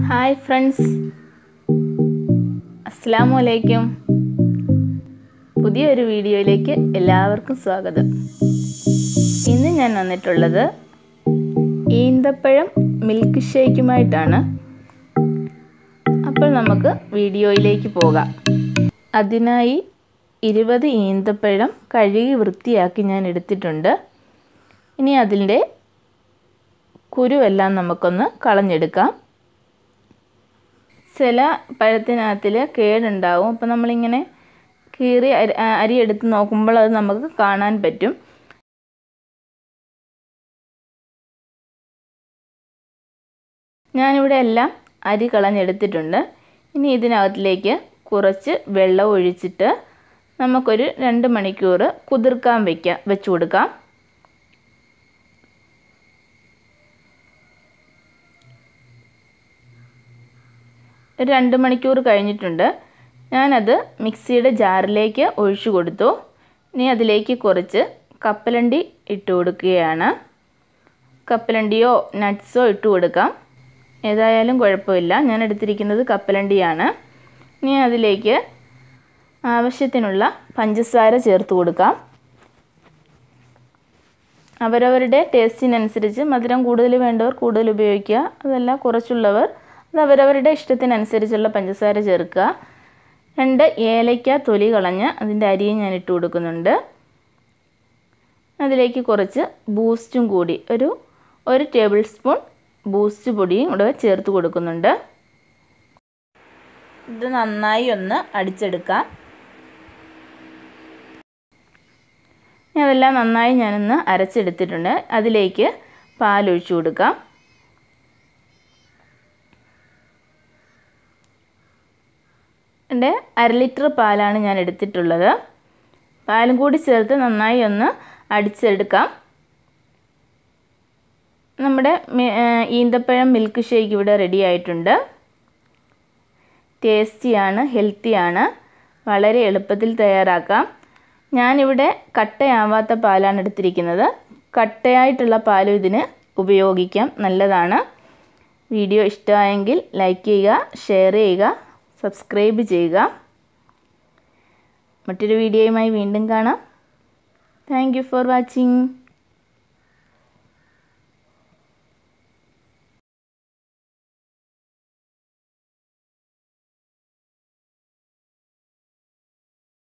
Hi friends, അസ്സലാമു അലൈക്കും. പുതിയൊരു വീഡിയോയിലേക്ക് എല്ലാവർക്കും സ്വാഗതം. ഇന്ന് ഞാൻ വന്നിട്ടുള്ളത് ഈന്തപ്പഴം മിൽക്ക് ഷേക്കുമായിട്ടാണ്. അപ്പോൾ നമുക്ക് വീഡിയോയിലേക്ക് പോകാം. അതിനായി 20 ഈന്തപ്പഴം കഴുകി വൃത്തിയാക്കി ഞാൻ എടുത്തിട്ടുണ്ട്. ഇനി അതിൻ്റെ കുരുവെല്ലാം നമുക്കൊന്ന് കളഞ്ഞെടുക്കാം. ചില പഴത്തിനകത്തിൽ കേടുണ്ടാവും. അപ്പോൾ നമ്മളിങ്ങനെ കീറി അരി എടുത്ത് നോക്കുമ്പോൾ അത് നമുക്ക് കാണാൻ പറ്റും. ഞാനിവിടെ എല്ലാം അരി കളഞ്ഞെടുത്തിട്ടുണ്ട്. ഇനി ഇതിനകത്തിലേക്ക് കുറച്ച് വെള്ളം ഒഴിച്ചിട്ട് നമുക്കൊരു 2 മണിക്കൂർ കുതിർക്കാൻ വെച്ച് കൊടുക്കാം. ഒരു 2 മണിക്കൂർ കഴിഞ്ഞിട്ടുണ്ട്. ഞാനത് മിക്സിയുടെ ജാറിലേക്ക് ഒഴിച്ചു കൊടുത്തു. ഇനി അതിലേക്ക് കുറച്ച് കപ്പലണ്ടി ഇട്ട് കൊടുക്കുകയാണ്. കപ്പലണ്ടിയോ നട്ട്സോ ഇട്ട് കൊടുക്കാം, ഏതായാലും കുഴപ്പമില്ല. ഞാൻ എടുത്തിരിക്കുന്നത് കപ്പലണ്ടിയാണ്. ഇനി അതിലേക്ക് ആവശ്യത്തിനുള്ള പഞ്ചസാര ചേർത്ത് കൊടുക്കാം. അവരവരുടെ ടേസ്റ്റിനനുസരിച്ച് മധുരം കൂടുതൽ വേണ്ടവർ കൂടുതൽ ഉപയോഗിക്കുക, അതല്ല കുറച്ചുള്ളവർ അത് അവരവരുടെ ഇഷ്ടത്തിനനുസരിച്ചുള്ള പഞ്ചസാര ചേർക്കുക. 2 ഏലയ്ക്ക തൊലി കളഞ്ഞ് അതിൻ്റെ അരിയും ഞാൻ ഇട്ട് കൊടുക്കുന്നുണ്ട്. അതിലേക്ക് കുറച്ച് ബൂസ്റ്റും കൂടി ഒരു ടേബിൾ സ്പൂൺ ബൂസ്റ്റ് പൊടിയും കൂടെ ചേർത്ത് കൊടുക്കുന്നുണ്ട്. ഇത് നന്നായി ഒന്ന് അടിച്ചെടുക്കാം. അതെല്ലാം നന്നായി ഞാനൊന്ന് അരച്ചെടുത്തിട്ടുണ്ട്. അതിലേക്ക് പാലൊഴിച്ചു കൊടുക്കാം. എൻ്റെ 1/2 ലിറ്റർ പാലാണ് ഞാൻ എടുത്തിട്ടുള്ളത്. പാലും കൂടി ചേർത്ത് നന്നായി ഒന്ന് അടിച്ചെടുക്കാം. നമ്മുടെ ഈന്തപ്പഴം മിൽക്ക് ഷേക്ക് ഇവിടെ റെഡി ആയിട്ടുണ്ട്. ടേസ്റ്റിയാണ്, ഹെൽത്തിയാണ്, വളരെ എളുപ്പത്തിൽ തയ്യാറാക്കാം. ഞാനിവിടെ കട്ടയാവാത്ത പാലാണ് എടുത്തിരിക്കുന്നത്. കട്ടയായിട്ടുള്ള പാലും ഇതിന് ഉപയോഗിക്കാം, നല്ലതാണ്. വീഡിയോ ഇഷ്ടമായെങ്കിൽ ലൈക്ക് ചെയ്യുക, ഷെയർ ചെയ്യുക, സബ്സ്ക്രൈബ് ചെയ്യുക. മറ്റൊരു വീഡിയോയുമായി വീണ്ടും കാണാം. Thank you for watching.